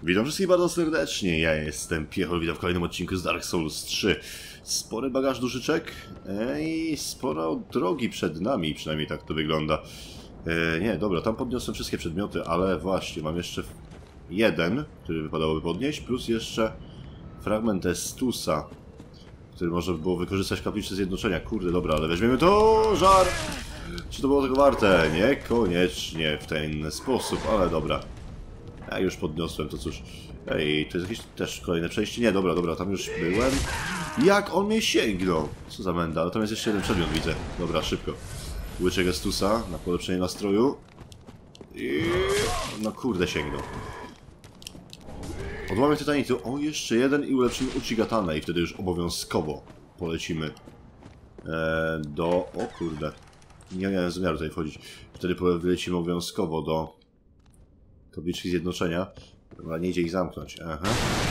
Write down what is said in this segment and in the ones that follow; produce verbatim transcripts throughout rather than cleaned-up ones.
Witam wszystkich bardzo serdecznie, ja jestem Piechol, witam w kolejnym odcinku z Dark Souls trzy. Spory bagaż duszyczek i sporo drogi przed nami, przynajmniej tak to wygląda. E, nie, dobra, tam podniosłem wszystkie przedmioty, ale właśnie, mam jeszcze jeden, który wypadałoby podnieść, plus jeszcze fragment Estusa, który można by było wykorzystać w kapliczce zjednoczenia. Kurde, dobra, ale weźmiemy to, żar! Czy to było tego warte? Niekoniecznie w ten sposób, ale dobra. Ja już podniosłem, to cóż. Ej, to jest jakieś też kolejne przejście? Nie, dobra, dobra, tam już byłem. Jak on mnie sięgnął? Co za menda, ale tam jest jeszcze jeden przedmiot, widzę. Dobra, szybko. Łyczek Estusa na polepszenie nastroju. I... no kurde, sięgnął. Odłamek tytanitu. O, jeszcze jeden i ulepszymy Uchigatana i wtedy już obowiązkowo polecimy e, do... o kurde. Nie miałem zamiaru tutaj wchodzić. Wtedy wylecimy obowiązkowo do tabliczki zjednoczenia. Dobra, nie idzie ich zamknąć. Aha.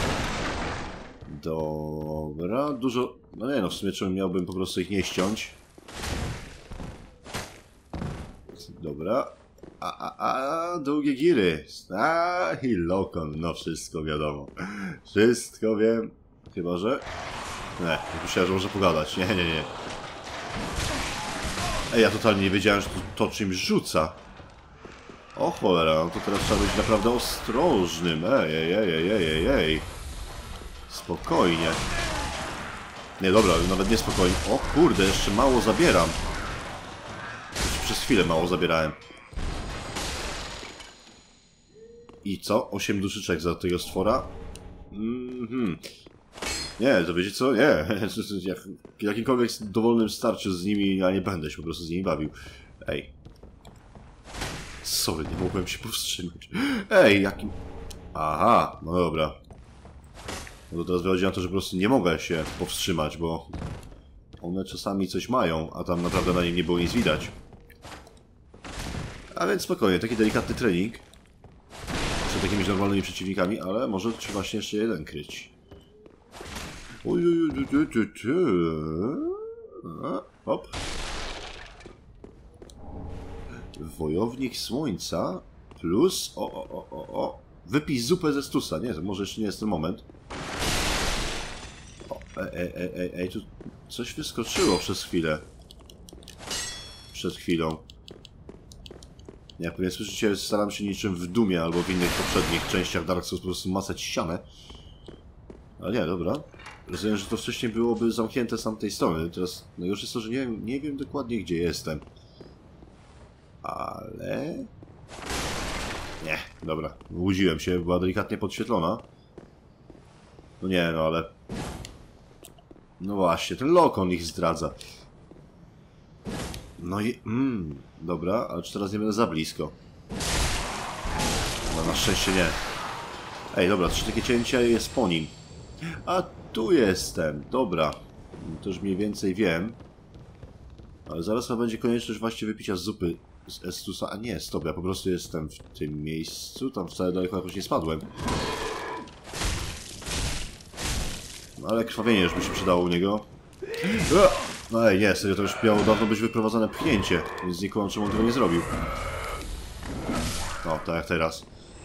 Dobra, dużo... no nie no, w sumie czemu miałbym po prostu ich nie ściąć. Dobra. A, a, a, długie giry. A, i lokon, no wszystko wiadomo. Wszystko wiem. Chyba, że... nie, myślałem, że może pogadać. Nie, nie, nie. Ej, ja totalnie nie wiedziałem, że to, to czymś rzuca. O cholera, no to teraz trzeba być naprawdę ostrożnym. Ej, ej, ej, ej, ej, ej, ej. Spokojnie. Nie, dobra, nawet nie spokojnie. O kurde, jeszcze mało zabieram. Przez chwilę mało zabierałem. I co? Osiem duszyczek za tego stwora? Mhm. Nie, to wiecie co? Nie. W jakimkolwiek dowolnym starciu z nimi ja nie będę się po prostu z nimi bawił. Ej. Sorry, nie mogłem się powstrzymać. Ej, jakim... aha, no dobra. No to teraz wychodzi na to, że po prostu nie mogę się powstrzymać, bo one czasami coś mają, a tam naprawdę na nim nie było nic widać. A więc spokojnie, taki delikatny trening przed takimiś normalnymi przeciwnikami, ale może trzeba właśnie jeszcze jeden kryć. Hop. Wojownik Słońca plus... o, o, o, o, o. Wypij zupę ze Estusa. Nie, to może jeszcze nie jest ten moment. O, ej, ej, ej, ej, ej, tu coś wyskoczyło przez chwilę. Przed chwilą. Nie, pewnie słyszycie, staram się niczym w Dumie albo w innych poprzednich częściach Dark Souls po prostu macać ścianę. Ale nie, dobra. Rozumiem, że to wcześniej byłoby zamknięte z tamtej strony. Teraz najgorsze jest to, że nie, nie wiem dokładnie, gdzie jestem. Ale... nie, dobra. Łudziłem się, była delikatnie podświetlona. No nie, no ale... no właśnie, ten lokon ich zdradza. No i... mm, dobra, ale czy teraz nie będę za blisko? No na szczęście nie. Ej, dobra, trzy takie cięcie jest po nim. A tu jestem, dobra. To już mniej więcej wiem. Ale zaraz chyba będzie konieczność właśnie wypicia zupy z Estusa. A nie, stop, ja po prostu jestem w tym miejscu. Tam wcale daleko jakoś nie spadłem. No ale krwawienie już by się przydało u niego. No ej, nie, serio, to już miało dawno być wyprowadzone pchnięcie. Więc nie kumam, czemu on tego nie zrobił. No, tak jak teraz.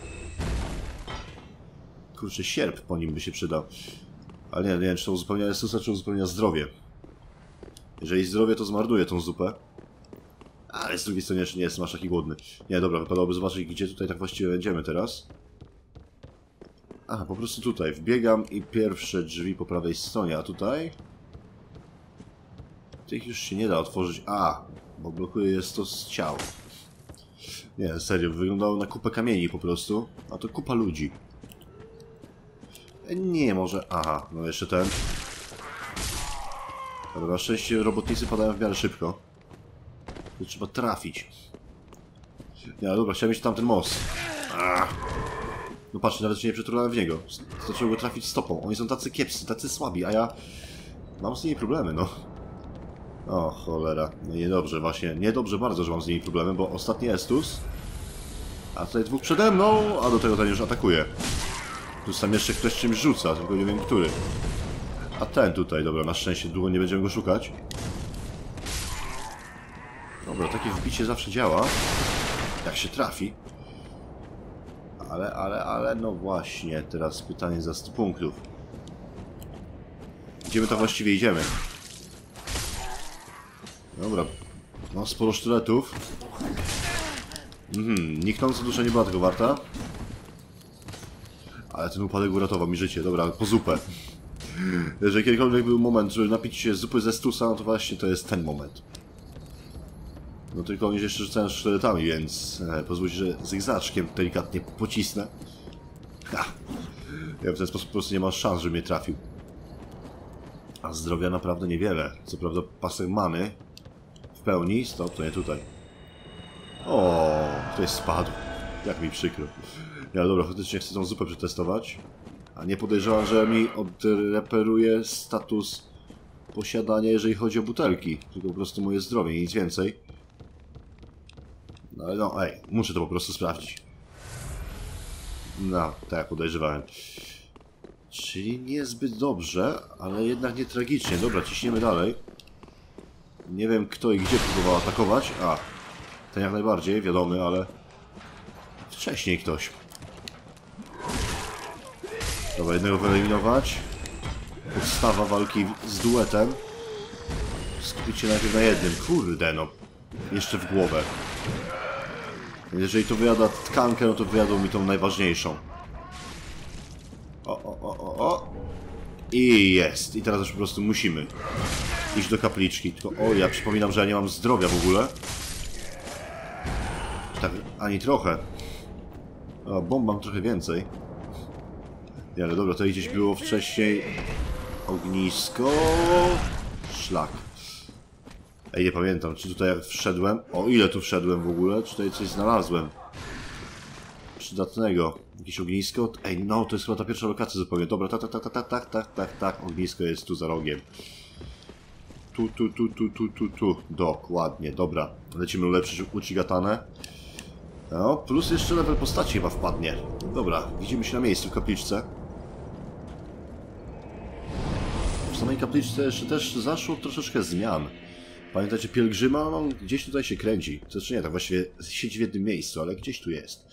Kurczę, sierp po nim by się przydał. Ale nie, nie wiem, czy to uzupełnia Estusa, czy uzupełnia zdrowie. Jeżeli zdrowie, to zmarnuje tą zupę. Ale z drugiej strony jeszcze nie jestem aż taki głodny. Nie, dobra, wypadałoby zobaczyć, gdzie tutaj tak właściwie będziemy teraz. Aha, po prostu tutaj. Wbiegam i pierwsze drzwi po prawej stronie, a tutaj... tych już się nie da otworzyć. A, bo blokuje jest to z ciał. Nie, serio, wyglądało na kupę kamieni po prostu. A to kupa ludzi. Nie, może... aha, no jeszcze ten. Ale na szczęście robotnicy padają w miarę szybko. To trzeba trafić. Nie, ale dobra, chciałem mieć tamten most. Ach. No patrz, nawet się nie przetrudałem w niego. Zacząłem go trafić stopą. Oni są tacy kiepscy, tacy słabi, a ja... mam z nimi problemy, no. O, cholera. No niedobrze, właśnie. Niedobrze bardzo, że mam z nimi problemy, bo ostatni Estus... a tutaj dwóch przede mną, a do tego ten już atakuje. Tu tam jeszcze ktoś czymś rzuca, tylko nie wiem który. A ten tutaj, dobra, na szczęście długo nie będziemy go szukać. Dobra, takie wbicie zawsze działa. Jak się trafi. Ale, ale, ale, no właśnie, teraz pytanie za sto punktów. Gdzie my to właściwie idziemy? Dobra. No, sporo sztyletów. Mhm, niknąca dusza nie była tego warta. Ale ten upadek uratował mi życie. Dobra, po zupę. Jeżeli kiedykolwiek był moment, żeby napić się zupy ze stusa, no to właśnie to jest ten moment. No tylko oni się jeszcze rzucają sztyletami, więc e, pozwólcie, że zygzaczkiem delikatnie pocisnę. Ha! Ja w ten sposób po prostu nie ma szans, żeby mnie trafił. A zdrowia naprawdę niewiele. Co prawda pasek many w pełni, stop, to nie tutaj. O, ktoś spadł. Jak mi przykro. Ja dobra, faktycznie chcę tą zupę przetestować. A nie podejrzewam, że mi odreperuje status posiadania, jeżeli chodzi o butelki. Tylko po prostu moje zdrowie, nic więcej. No ale no, ej, muszę to po prostu sprawdzić. No, tak jak podejrzewałem. Czyli niezbyt dobrze, ale jednak nie tragicznie. Dobra, ciśniemy dalej. Nie wiem kto i gdzie próbował atakować. A, ten jak najbardziej, wiadomy, ale wcześniej ktoś. Dobra, jednego wyeliminować. Podstawa walki z duetem. Skupić się najpierw na jednym. Kurde no. Jeszcze w głowę. Jeżeli to wyjada tkankę, no to wyjadą mi tą najważniejszą. O, o, o, o, o. I jest. I teraz już po prostu musimy iść do kapliczki. Tylko, o, ja przypominam, że ja nie mam zdrowia w ogóle. Tak, ani trochę. O, bomb mam trochę więcej. Nie, ale dobra, tutaj gdzieś było wcześniej ognisko. Szlak. Ej, nie pamiętam, czy tutaj jak wszedłem... O, ile tu wszedłem w ogóle? Czy tutaj coś znalazłem przydatnego? Jakieś ognisko? Ej, no, to jest chyba ta pierwsza lokacja zupełnie. Dobra, tak, tak, tak, tak, tak, tak, tak, tak, ognisko jest tu za rogiem. Tu, tu, tu, tu, tu, tu, tu. Dokładnie, dobra. Lecimy ulepszyć Uchigatanę. No, plus jeszcze level postaci chyba wpadnie. Dobra, widzimy się na miejscu w kapliczce. W samej kapliczce jeszcze też zaszło troszeczkę zmian. Pamiętacie pielgrzyma? No, gdzieś tutaj się kręci. Znaczy nie, tak właściwie siedzi w jednym miejscu, ale gdzieś tu jest.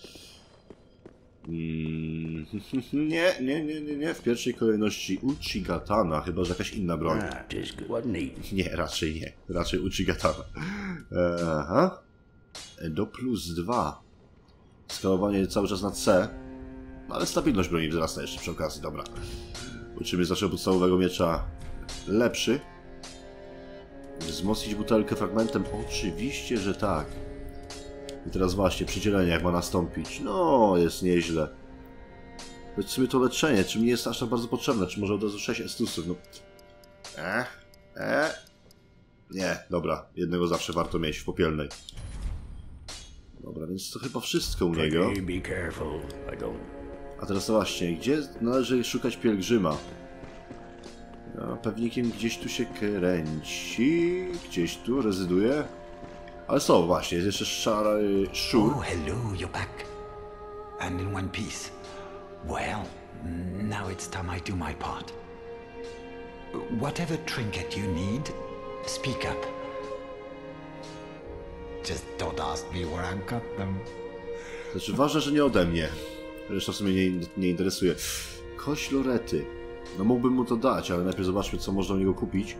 Mm, nie, nie, nie, nie, nie. W pierwszej kolejności Uchigatana, chyba że jakaś inna broń. Nie, raczej nie. Raczej Uchigatana. Aha. Do plus dwa. Skalowanie cały czas na C. Ale stabilność broni wzrasta jeszcze przy okazji, dobra. Uczymy z naszego podstawowego miecza lepszy. Wzmocnić butelkę fragmentem? Oczywiście, że tak. I teraz właśnie, przydzielenie jak ma nastąpić. No, jest nieźle. Powiedzmy to leczenie, czy mi jest aż tak bardzo potrzebne? Czy może od razu sześć estusów? No. E? E? Nie, dobra. Jednego zawsze warto mieć w popielnej. Dobra, więc to chyba wszystko u niego. A teraz to właśnie, gdzie należy szukać pielgrzyma? No, pewnikiem gdzieś tu się kręci, gdzieś tu rezyduje. Ale co, właśnie, jest jeszcze szary szur. Oh, hello, you're back. And in one piece. Well, now it's time I do my part. Whatever trinket you need, speak up. Just don't ask me where I got them. Znaczy, ważne, że nie ode mnie. Reszta w sumie nie, nie interesuje. Kość Lorety. No mógłbym mu to dać, ale najpierw zobaczmy, co można u niego kupić.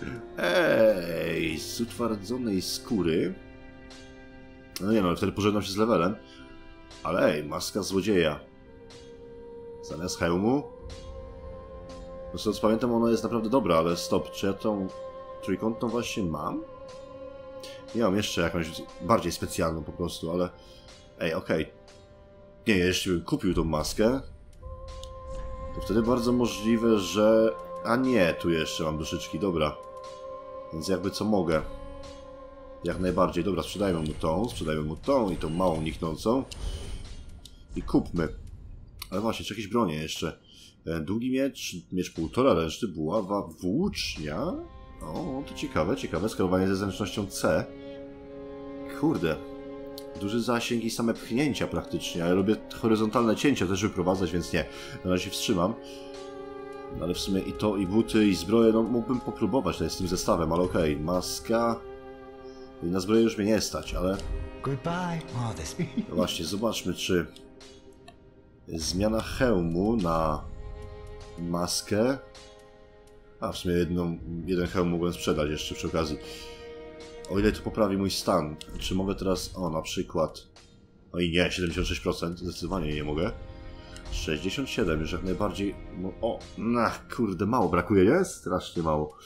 Ej, z utwardzonej skóry. No nie no, ale wtedy pożegnam się z levelem. Ale ej, maska złodzieja. Zamiast hełmu. No z tego co pamiętam, ona jest naprawdę dobra, ale stop, czy ja tą trójkątną właśnie mam? Nie mam jeszcze jakąś bardziej specjalną po prostu, ale... Ej, okej. Okay. Nie, jeśli bym kupił tą maskę, to wtedy bardzo możliwe, że... A nie, tu jeszcze mam duszyczki, dobra. Więc jakby co mogę. Jak najbardziej. Dobra, sprzedajmy mu tą, sprzedajmy mu tą i tą małą niknącą. I kupmy. Ale właśnie, czy jakieś bronie jeszcze? Długi miecz, miecz półtora ręczny, buława, włócznia. O, to ciekawe, ciekawe. Skalowanie ze zręcznością C. Kurde. Duży zasięg i same pchnięcia praktycznie. Ja lubię horyzontalne cięcia też wyprowadzać, więc nie. Na razie wstrzymam. No ale w sumie i to, i buty, i zbroje, no mógłbym popróbować tutaj z tym zestawem, ale okej. Okay. Maska... Na zbroję już mnie nie stać, ale... Goodbye. Oh, this... No właśnie, zobaczmy, czy... Zmiana hełmu na maskę. A, w sumie jedną, jeden hełm mogłem sprzedać jeszcze przy okazji. O ile to poprawi mój stan. Czy mogę teraz... O, na przykład... Oj nie, siedemdziesiąt sześć procent. Zdecydowanie nie mogę. sześćdziesiąt siedem, już jak najbardziej... O, na kurde, mało brakuje, nie? Strasznie mało.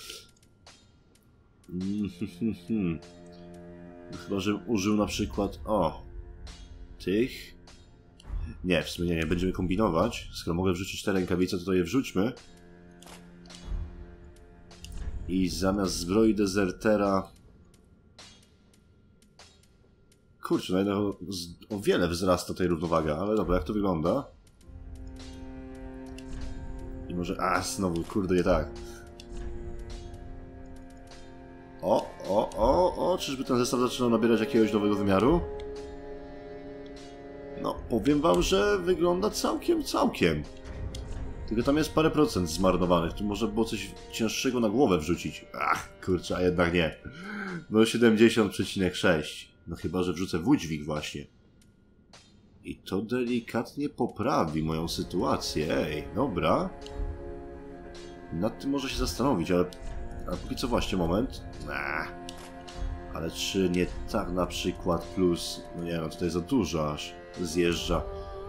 Chyba, że użył na przykład... O, tych... Nie, w sumie nie, nie będziemy kombinować. Skoro mogę wrzucić te rękawice, to, to je wrzućmy. I zamiast zbroi dezertera... Kurczę, no jednak o, o wiele wzrasta tej równowaga, ale dobra, jak to wygląda? I może... A, znowu, kurde, nie tak. O, o, o, o, czyżby ten zestaw zaczynał nabierać jakiegoś nowego wymiaru? No, powiem wam, że wygląda całkiem, całkiem. Tylko tam jest parę procent zmarnowanych. Tu może było coś cięższego na głowę wrzucić. Ach, kurczę, a jednak nie. No siedemdziesiąt przecinek sześć. No chyba, że wrzucę wódźwig właśnie. I to delikatnie poprawi moją sytuację. Ej, dobra. Nad tym może się zastanowić, ale... A póki co właśnie, moment. Nah. Ale czy nie tak na przykład plus... No nie no, tutaj za dużo aż zjeżdża.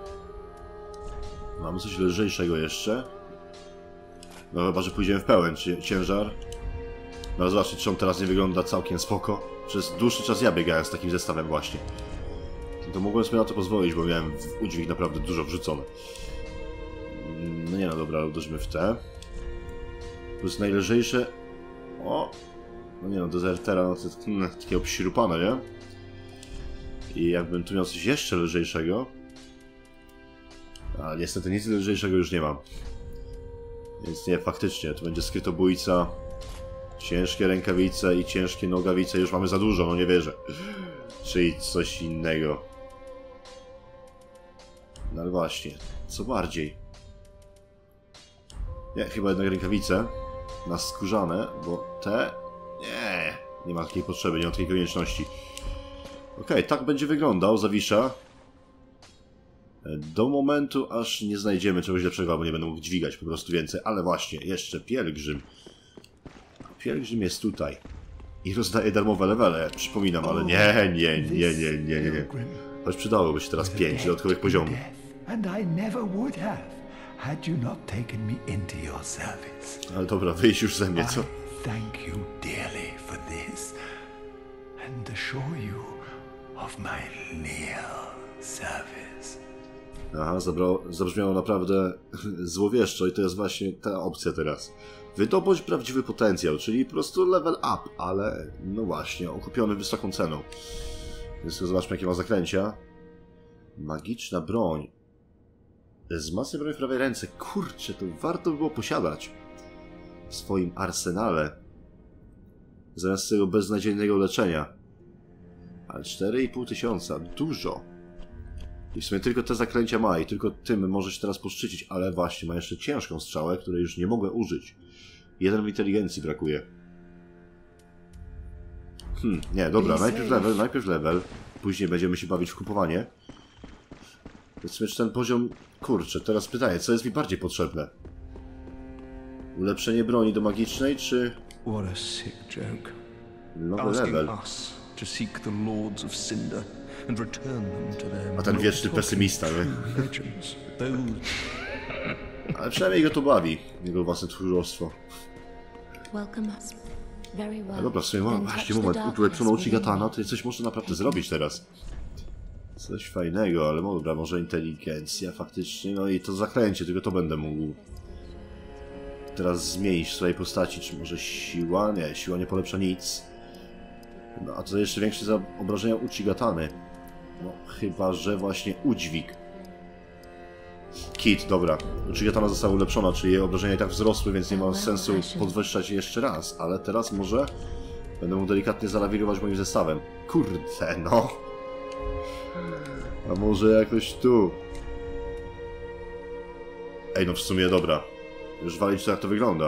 Mamy coś lżejszego jeszcze. No chyba, że pójdziemy w pełen ciężar. No ale zobaczcie, czy on teraz nie wygląda całkiem spoko. Przez dłuższy czas ja biegałem z takim zestawem właśnie. To mogłem sobie na to pozwolić, bo miałem w udźwig naprawdę dużo wrzucone. No nie no, dobra, uderzmy w te. Plus najlżejsze... O! No nie no, dezertera, no to jest hmm, takie obśrupane, nie? I jakbym tu miał coś jeszcze lżejszego... A niestety nic lżejszego już nie mam. Więc nie, faktycznie, to będzie skrytobójca. Ciężkie rękawice i ciężkie nogawice już mamy za dużo, no nie wierzę. Czyli coś innego. No ale właśnie, co bardziej? Nie, chyba jednak rękawice. Na skórzane, bo te... Nie, nie ma takiej potrzeby, nie ma takiej konieczności. Okej, okay, tak będzie wyglądał Zawisza. Do momentu, aż nie znajdziemy czegoś lepszego, bo nie będę mógł dźwigać po prostu więcej. Ale właśnie, jeszcze pielgrzym. Pielgrzym jest tutaj. I rozdaje darmowe levele, przypominam, ale nie, nie, nie, nie, nie, nie, nie. Choć przydałoby się teraz pięć dodatkowych poziomów. Ale dobra, wyjść już ze mnie, co? Thank you dearly for this and assure you of my real service. Aha, zabrało, zabrzmiało naprawdę złowieszczo i to jest właśnie ta opcja teraz. Wydobądź prawdziwy potencjał, czyli po prostu level up, ale no właśnie, okupiony wysoką ceną. Więc zobaczmy, jakie ma zaklęcia. Magiczna broń. Wzmacnia broń w prawej ręce. Kurczę, to warto by było posiadać w swoim arsenale. Zamiast tego beznadziejnego leczenia. Ale cztery i pół tysiąca. Dużo. I w sumie tylko te zaklęcia ma i tylko tym może się teraz poszczycić, ale właśnie ma jeszcze ciężką strzałę, której już nie mogę użyć. Jeden w inteligencji brakuje. Hmm, nie, dobra, najpierw level, najpierw level. Później będziemy się bawić w kupowanie. Powiedzmy, czy ten poziom... Kurczę, teraz pytanie, co jest mi bardziej potrzebne? Ulepszenie broni do magicznej, czy... What a sick joke. Nowy level. To seek the lords of Cinder and return them to their... A ten wieczny pesymista, nie? Legends. Those... Ale przynajmniej go to bawi, jego własne tchórzostwo. Ale dobra, w sumie mam właśnie moment, ulepszono Uchigatana, to coś może naprawdę zrobić teraz. Coś fajnego, ale dobra, może inteligencja faktycznie, no i to zaklęcie, tylko to będę mógł teraz zmienić w swojej postaci, czy może siła? Nie, siła nie polepsza nic. No a to jeszcze większe za obrażenia Uchigatany. No chyba, że właśnie udźwig. Kit, dobra. Uchigatana została ulepszona, czyli jej obrażenia i tak wzrosły, więc nie ma sensu podwyższać je jeszcze raz. Ale teraz może będę mógł delikatnie zalawirować moim zestawem. Kurde, no. A może jakoś tu. Ej, no w sumie dobra. Już walić to, jak to wygląda.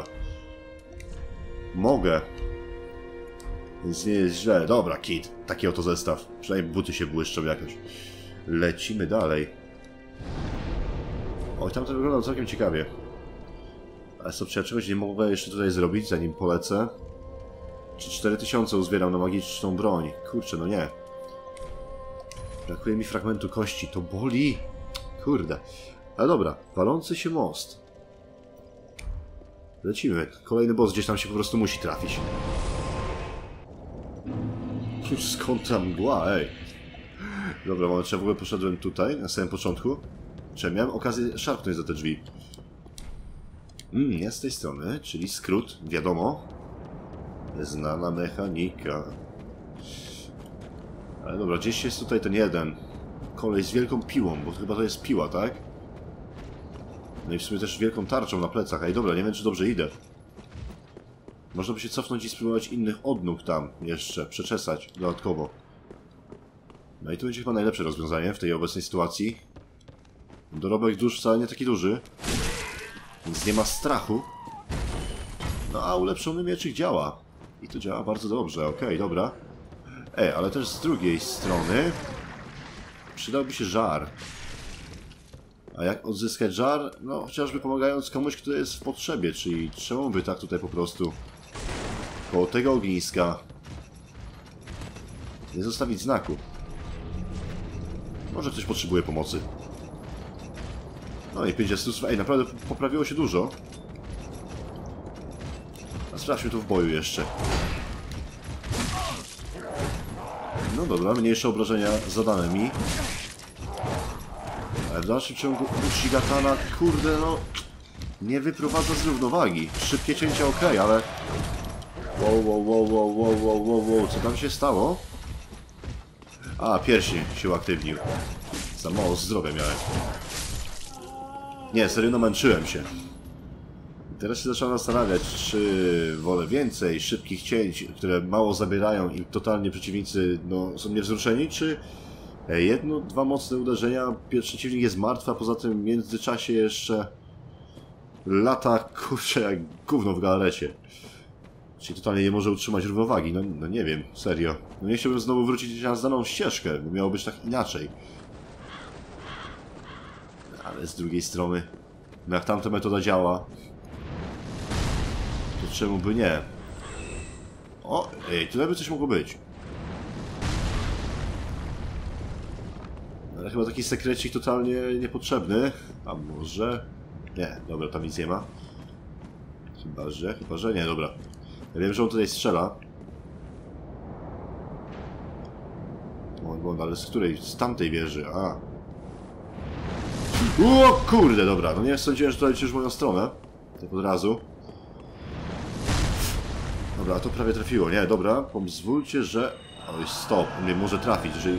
Mogę. Więc nie jest źle. Dobra, Kit. Taki oto zestaw. Przynajmniej buty się błyszczą jakoś. Lecimy dalej. Oj, tam to wygląda całkiem ciekawie. Ale co, czy ja czegoś nie mogę jeszcze tutaj zrobić, zanim polecę? Czy cztery tysiące uzbieram na magiczną broń? Kurczę, no nie. Brakuje mi fragmentu kości, to boli. Kurde. Ale dobra, walący się most. Lecimy. Kolejny boss gdzieś tam się po prostu musi trafić. Skąd ta mgła, ej? Dobra, moment, czy ja w ogóle poszedłem tutaj, na samym początku? Czy ja miałem okazję szarpnąć za te drzwi? Mm, nie z tej strony, czyli skrót, wiadomo. Znana mechanika. Ale dobra, gdzieś jest tutaj ten jeden. Kolej z wielką piłą, bo chyba to jest piła, tak? No i w sumie też wielką tarczą na plecach. Ej, dobra, nie wiem, czy dobrze idę. Można by się cofnąć i spróbować innych odnóg tam jeszcze, przeczesać dodatkowo. No i to będzie chyba najlepsze rozwiązanie w tej obecnej sytuacji. Dorobek dusz wcale nie taki duży, więc nie ma strachu. No a ulepszony mieczyk działa. I to działa bardzo dobrze, okej, okay, dobra. Ej, ale też z drugiej strony przydałby się żar. A jak odzyskać żar? No, chociażby pomagając komuś, kto jest w potrzebie, czyli czemu by tak tutaj po prostu koło tego ogniska nie zostawić znaku? Może ktoś potrzebuje pomocy. No i pięćdziesiąt... Ej, naprawdę poprawiło się dużo. A sprawdźmy to w boju jeszcze. No dobra, mniejsze obrażenia zadane mi. Ale w dalszym ciągu Uchigatana, kurde no, nie wyprowadza z równowagi. Szybkie cięcia ok, ale... Wow, wow, wow, wow, wow, wow, wow, wow, co tam się stało? A, pierścień się uaktywnił. Za mało zdrowia miałem. Nie, serio namęczyłem się. I teraz się zacząłem zastanawiać, czy wolę więcej szybkich cięć, które mało zabierają i totalnie przeciwnicy no, są niewzruszeni, czy jedno, dwa mocne uderzenia, przeciwnik jest martwy, a poza tym w międzyczasie jeszcze lata, kurczę, jak gówno w galarecie. Czyli totalnie nie może utrzymać równowagi, no, no nie wiem, serio. No nie chciałbym znowu wrócić na znaną ścieżkę, bo miało być tak inaczej. Ale z drugiej strony, no jak tamta metoda działa, to czemu by nie? O, ej, tutaj by coś mogło być. Ale chyba taki sekrecik totalnie niepotrzebny. A może... Nie, dobra, tam nic nie ma. Chyba, że... Chyba, że nie, dobra. Ja wiem, że on tutaj strzela. O, ale z której? Z tamtej wieży, a. O kurde, dobra, no nie sądziłem, że to leci już w moją stronę. Tak od razu. Dobra, to prawie trafiło, nie, dobra, pozwólcie, że... Oj, stop, on mnie może trafić, jeżeli...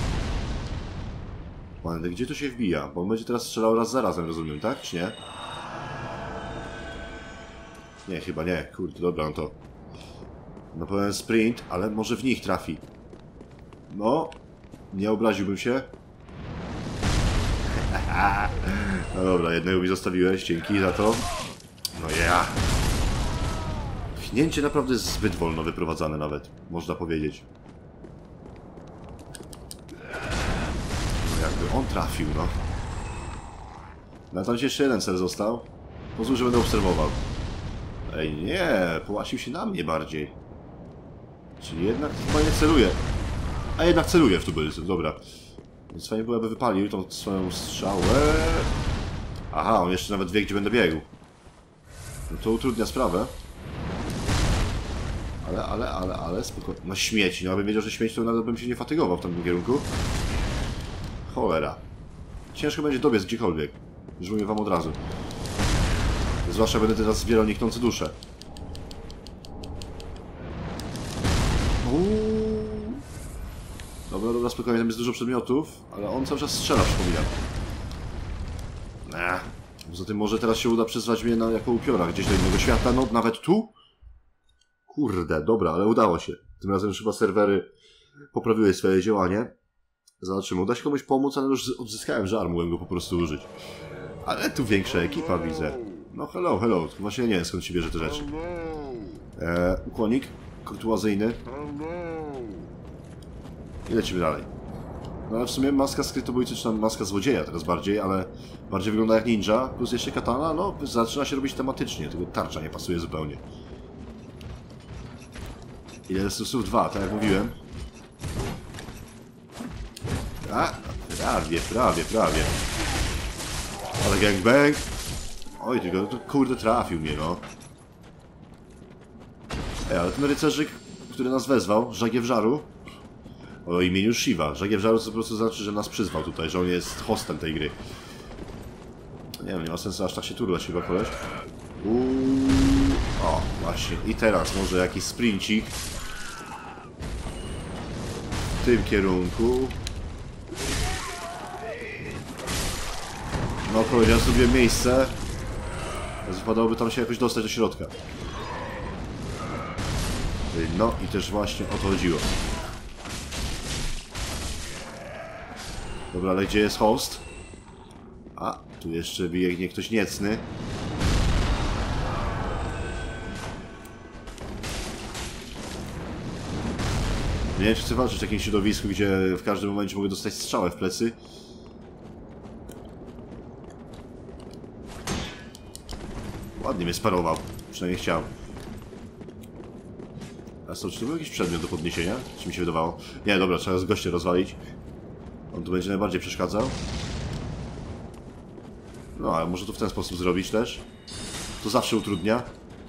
Ale gdzie to się wbija? Bo on będzie teraz strzelał raz za razem, rozumiem, tak? Czy nie? Nie, chyba nie, kurde, dobra, no to... No powiem sprint, ale może w nich trafi. No, nie obraziłbym się. No dobra, jednego mi zostawiłeś, dzięki za to. No ja. Yeah. Pchnięcie naprawdę jest zbyt wolno wyprowadzane nawet, można powiedzieć. No jakby on trafił, no. Na tam jeszcze jeden cel został. Pozwól, że będę obserwował. Ej, nie, połasił się na mnie bardziej. Czyli jednak chyba nie celuje. A jednak celuje w tubylców, dobra. Więc fajnie było, aby wypalił tą swoją strzałę. Aha, on jeszcze nawet wie, gdzie będę biegł. No to utrudnia sprawę. Ale, ale, ale, ale, spokojnie. No śmieci, no abym wiedział, że śmieci, to nawet bym się nie fatygował w tamtym kierunku. Cholera. Ciężko będzie dobiec gdziekolwiek. Już mówię wam od razu. Zwłaszcza będę teraz zbierał niknące dusze. Uuu. Dobra, dobra, spokojnie, tam jest dużo przedmiotów, ale on cały czas strzela, przypominam. Nah. Poza tym może teraz się uda przezwać mnie na, jako upiora gdzieś do innego świata, no nawet tu? Kurde, dobra, ale udało się. Tym razem już chyba serwery poprawiły swoje działanie. Zobaczymy, uda się komuś pomóc, ale już odzyskałem żar, mogłem go po prostu użyć. Ale tu większa ekipa widzę. No hello, hello, właśnie nie wiem skąd się bierze te rzeczy. Eee, ukłonik kurtuazyjny. I lecimy dalej. No ale w sumie maska skrytobójcy, czy tam maska złodzieja teraz bardziej, ale bardziej wygląda jak ninja, plus jeszcze katana, no zaczyna się robić tematycznie, tylko tarcza nie pasuje zupełnie. Ile resursów? Dwa, tak jak mówiłem. A, prawie, prawie, prawie. Ale gangbang. Oj, tylko to, kurde trafił mnie, no. Ej, ale ten rycerzyk, który nas wezwał, Żagiew Żaru, o imieniu Shiva. Żagiew Żaru to po prostu znaczy, że nas przyzwał tutaj, że on jest hostem tej gry. Nie wiem, nie ma sensu aż tak się turlać chyba, koleś. Uuu. O, właśnie. I teraz może jakiś sprincik w tym kierunku. No, koleś, ja sobie miejsce. Wypadałoby tam się jakoś dostać do środka. No i też właśnie o to chodziło. Dobra, ale gdzie jest host? A, tu jeszcze biegnie ktoś niecny. Nie wiem, czy chcę walczyć w takim środowisku, gdzie w każdym momencie mogę dostać strzałę w plecy. Ładnie mnie sparował. Przynajmniej chciał. A co, czy to był jakiś przedmiot do podniesienia? Czy mi się wydawało? Nie, dobra, trzeba z gościa rozwalić. On tu będzie najbardziej przeszkadzał. No, ale może to w ten sposób zrobić też. To zawsze utrudnia.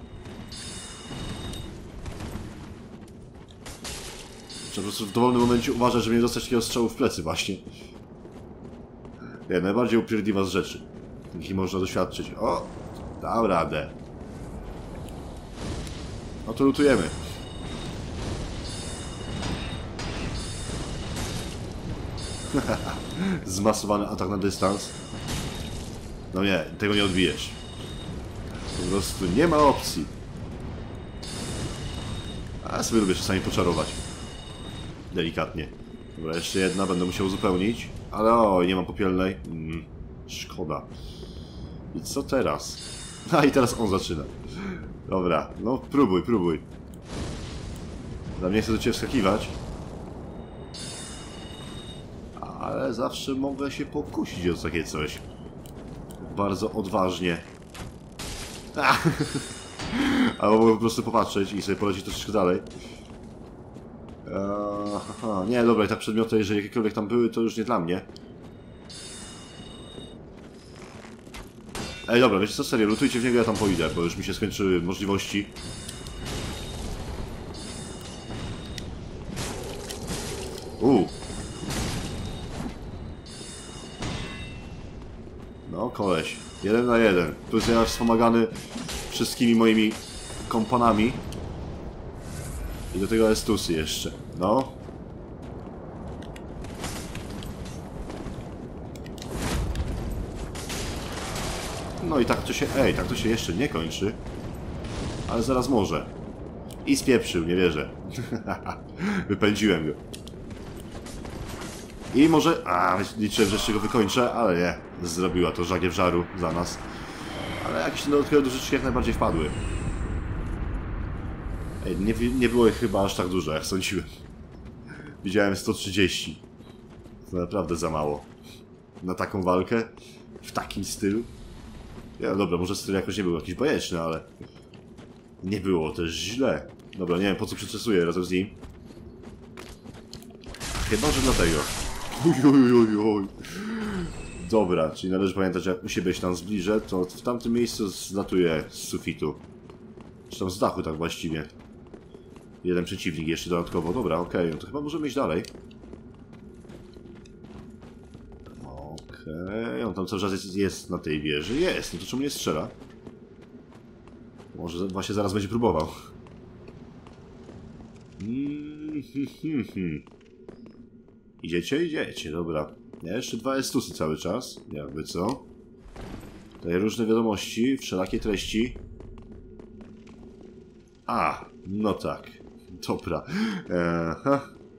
Trzeba po prostu w dowolnym momencie uważać, żeby nie dostać takiego strzału w plecy właśnie. Nie, najbardziej upierdliwa z rzeczy, jakich można doświadczyć. O! Dał radę. No to lutujemy. Zmasowany atak na dystans. No nie, tego nie odbijesz. Po prostu nie ma opcji. A ja sobie lubię czasami poczarować. Delikatnie. Dobra, jeszcze jedna, będę musiał uzupełnić. Ale oj, nie mam popielnej. Mm, szkoda. I co teraz? A i teraz on zaczyna. Dobra, no próbuj, próbuj. Dla mnie chcę do ciebie wskakiwać. Ale zawsze mogę się pokusić o takie coś. Bardzo odważnie. Albo mogę po prostu popatrzeć i sobie polecieć troszeczkę dalej. Eee, aha, nie, dobra, i te przedmioty, jeżeli jakiekolwiek tam były, to już nie dla mnie. Ej, dobra, wiecie co, serio, lutujcie w niego, ja tam pójdę, bo już mi się skończyły możliwości. Uuu. No, koleś. Jeden na jeden. Tu jest ja wspomagany wszystkimi moimi kompanami. I do tego Estusy jeszcze. No. No i tak to się... Ej, tak to się jeszcze nie kończy. Ale zaraz może. I spieprzył, nie wierzę. Wypędziłem go. I może... A, liczyłem, że jeszcze go wykończę, ale nie. Zrobiła to Żagiew Żaru za nas. Ale jakieś dodatkowe dużyczki jak najbardziej wpadły. Ej, nie, nie było ich chyba aż tak dużo, jak sądziłem. Widziałem sto trzydzieści. To naprawdę za mało. Na taką walkę? W takim stylu? Ja, dobra, może styl jakoś nie był jakiś bajeczny, ale... Nie było też źle. Dobra, nie wiem po co przeczesuję razem z nim. Chyba, że dlatego. Ujojojoj. Dobra, czyli należy pamiętać, jak u siebie się tam zbliżę, to w tamtym miejscu zlatuję z sufitu. Czy tam z dachu tak właściwie. Jeden przeciwnik jeszcze dodatkowo. Dobra, okej, okay. No to chyba możemy iść dalej. Okej, okay. On tam cały czas jest, jest na tej wieży. Jest, no to czemu nie strzela? Może właśnie zaraz będzie próbował. Mm, hmm, hmm, hmm. Idziecie? Idziecie, dobra. Ja jeszcze dwa estusy cały czas, jakby co. Tutaj różne wiadomości, wszelakie treści. A, no tak. Dobra. Eee,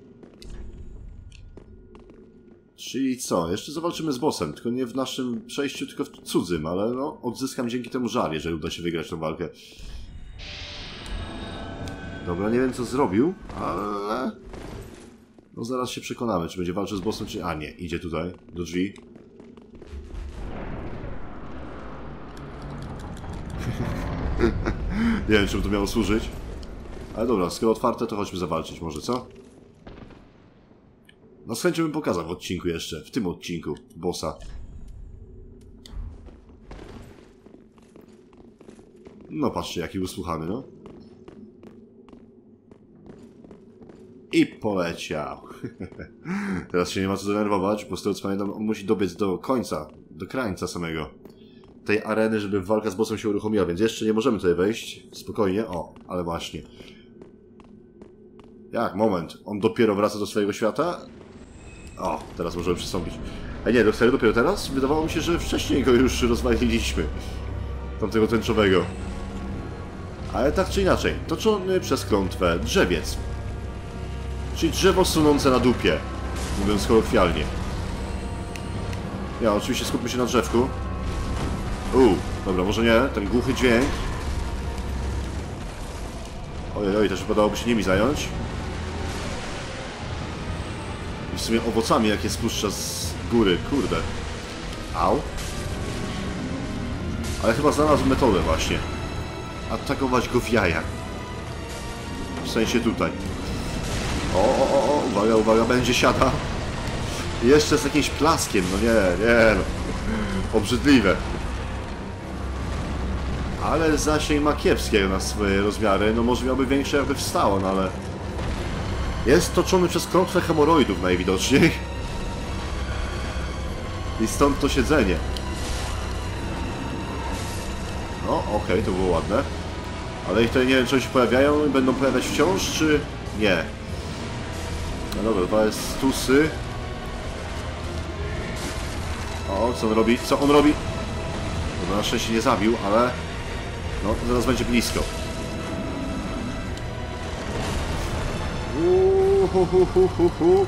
Czyli co? Jeszcze zawalczymy z bossem, tylko nie w naszym przejściu, tylko w cudzym, ale no, odzyskam dzięki temu żar, jeżeli uda się wygrać tę walkę. Dobra, nie wiem co zrobił, ale... No zaraz się przekonamy, czy będzie walczył z bossem, czy... A nie, idzie tutaj, do drzwi. Nie wiem, czym to miało służyć. Ale dobra, skoro otwarte, to chodźmy zawalczyć może, co? No z chęcią bym pokazał w odcinku jeszcze, w tym odcinku, bossa. No patrzcie, jaki usłuchany, no. I poleciał. Teraz się nie ma co denerwować, bo z tego co pamiętam, on musi dobiec do końca, do krańca samego tej areny, żeby walka z bossem się uruchomiła, więc jeszcze nie możemy tutaj wejść. Spokojnie, o, ale właśnie. Jak? Moment, on dopiero wraca do swojego świata? O, teraz możemy przystąpić. A nie, do serio dopiero teraz? Wydawało mi się, że wcześniej go już rozwaliliśmy. Tamtego tęczowego. Ale tak czy inaczej, toczony przez klątwę drzewiec. Czyli drzewo sunące na dupie, mówiąc kolokwialnie. Ja, oczywiście skupmy się na drzewku. Uuu, dobra, może nie, ten głuchy dźwięk. Ojej, oj, też wypadałoby się nimi zająć. I w sumie owocami, jakie spuszcza z góry, kurde. Au. Ale chyba znalazł metodę właśnie. Atakować go w jaja. W sensie tutaj. O, o, o, o, uwaga, uwaga, będzie siada. Jeszcze z jakimś plaskiem, no nie, nie, no. Obrzydliwe. Ale zasięg ma kiepskie na swoje rozmiary, no może miałby większe, jakby wstało, no ale... Jest toczony przez klątwę hemoroidów najwidoczniej. I stąd to siedzenie. No, okej, okay, to było ładne. Ale ich tutaj nie wiem, czy się pojawiają i będą pojawiać wciąż, czy nie. No dobra, dwa jest tusy. O, co on robi? Co on robi? Dobra, na szczęście nie zabił, ale... No, zaraz będzie blisko. Uhuhuhuhu.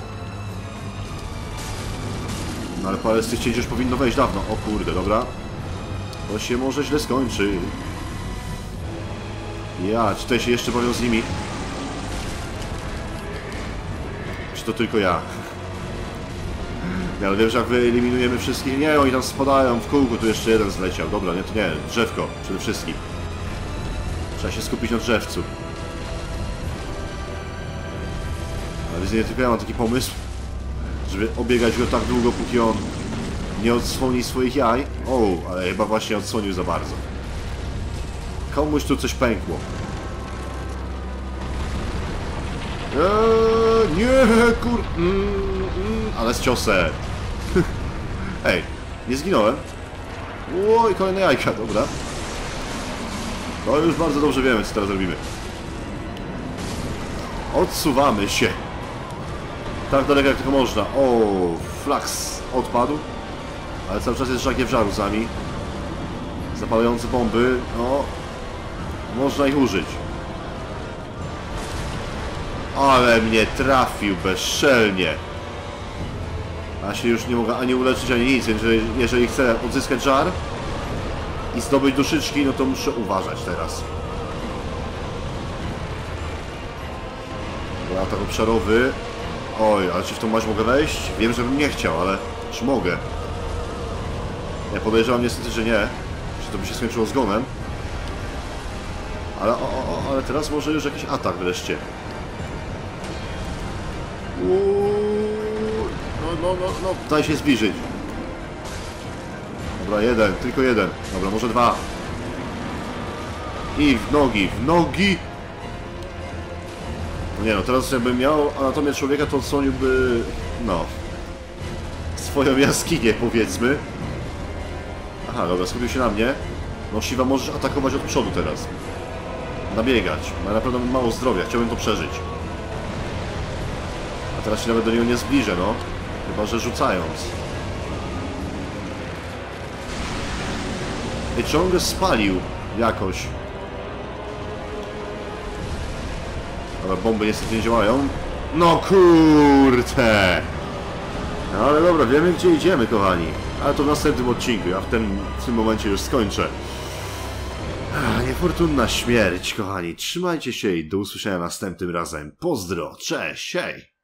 No ale parę z tych cięć już powinno wejść dawno. O kurde, dobra. To się może źle skończy. Ja, czy tutaj się jeszcze bawią z nimi? Czy to tylko ja? Nie, ale wiem, że jak wyeliminujemy wszystkich... Nie, oni tam spadają w kółku, tu jeszcze jeden zleciał. Dobra, nie, to nie, drzewko przede wszystkim. Trzeba się skupić na drzewcu. Ale nie tylko ja mam taki pomysł, żeby obiegać go tak długo, póki on nie odsłoni swoich jaj. O, ale chyba właśnie odsłonił za bardzo. Komuś tu coś pękło. Eee, nie, kur... Mm, mm, ale z ciosem. Ej, nie zginąłem. Oj, kolejne jajka, dobra. To już bardzo dobrze wiemy, co teraz robimy. Odsuwamy się. Tak daleko jak tylko można. O, Flax odpadł. Ale cały czas jest żagiew żaruzami. Zapalające bomby. No, można ich użyć. Ale mnie trafił bezczelnie. Ja się już nie mogę ani uleczyć, ani nic. Jeżeli, jeżeli chcę odzyskać żar i zdobyć duszyczki, no to muszę uważać teraz. Atak obszarowy. Oj, ale czy w tą maść mogę wejść? Wiem, że bym nie chciał, ale czy mogę? Ja podejrzewam niestety, że nie. Że to by się skończyło zgonem. Ale, o, o, ale teraz może już jakiś atak wreszcie. Uuu, no, no, no, no, daj się zbliżyć. Dobra, jeden, tylko jeden. Dobra, może dwa. I w nogi, w nogi! No nie no, teraz jakbym miał anatomię człowieka, to odsłoniłby, no, swoją jaskinię, powiedzmy. Aha, dobra, skupił się na mnie. No, Shiva, możesz atakować od przodu teraz. Nabiegać. Ma naprawdę mało zdrowia, chciałbym to przeżyć. A teraz się nawet do niego nie zbliżę, no. Chyba że rzucając. I ciągle spalił jakoś. Ale bomby niestety nie działają. No kurde! No ale dobra, wiemy gdzie idziemy, kochani. Ale to w następnym odcinku, ja w tym, w tym momencie już skończę. Niefortunna śmierć, kochani. Trzymajcie się i do usłyszenia następnym razem. Pozdro, cześć, hej!